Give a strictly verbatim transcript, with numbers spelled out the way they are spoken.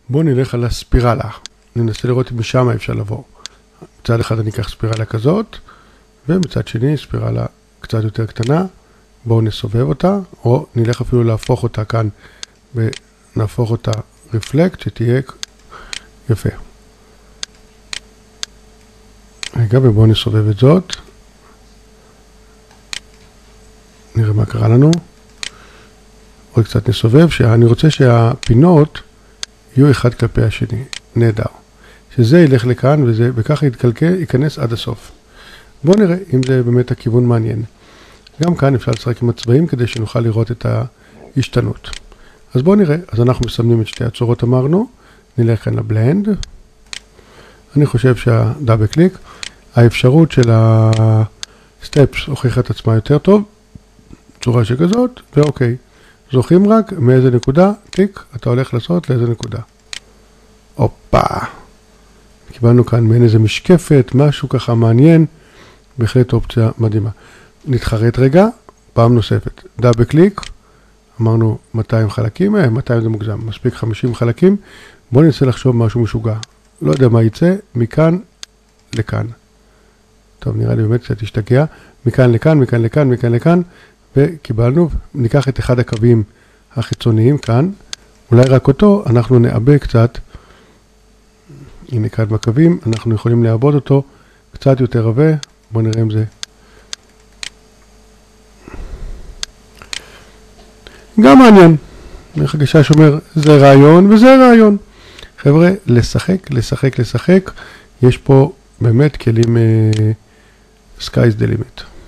בואו נלך על הספירלה. ננסה לראות אם משם אפשר לבוא. מצד אחד אני אקח ספירלה כזאת, ומצד שני ספירלה קצת יותר קטנה. בואו נסובב אותה, או נלך אפילו להפוך אותה כאן, ונהפוך אותה רפלקט, שתהיה יפה. רגע, ובואו נסובב את זאת. נראה מה קרה לנו. עוד קצת נסובב, שאני רוצה שהפינות יהיו אחד כלפי השני. נהדר. שזה ילך לכאן, וזה, וככה יתקלקל, ייכנס עד הסוף. בואו נראה אם זה באמת הכיוון מעניין. גם כאן אפשר לשחק עם הצבעים כדי שנוכל לראות את ההשתנות. אז בואו נראה. אז אנחנו מסמנים את שתי הצורות אמרנו. נלך כאן לבלנד. אני חושב שהדאבל קליק, האפשרות של הסטפס הוכיחה את עצמה יותר טוב. צורה שכזאת, ואוקיי. זוכרים רק מאיזה נקודה, טיק, אתה הולך לעשות לאיזה נקודה. הופה. קיבלנו כאן מעין איזה משקפת, משהו ככה מעניין. בהחלט אופציה מדהימה. נתחרט רגע, פעם נוספת. דאבל קליק, אמרנו מאתיים חלקים, אה, מאתיים זה מוגזם, מספיק חמישים חלקים. בואו ננסה לחשוב משהו משוגע. לא יודע מה יצא, מכאן לכאן. טוב, נראה לי באמת קצת השתגע. מכאן לכאן, מכאן לכאן, מכאן לכאן. וקיבלנו, ניקח את אחד הקווים החיצוניים כאן. אולי רק אותו, אנחנו נעבה קצת. הנה כאן בקווים, אנחנו יכולים לעבוד אותו קצת יותר עבה. בואו נראה אם זה... גם מעניין. איך הגישה שאומר, זה רעיון וזה רעיון. חבר'ה, לשחק, לשחק, לשחק. יש פה באמת כלים uh, sky's the limit.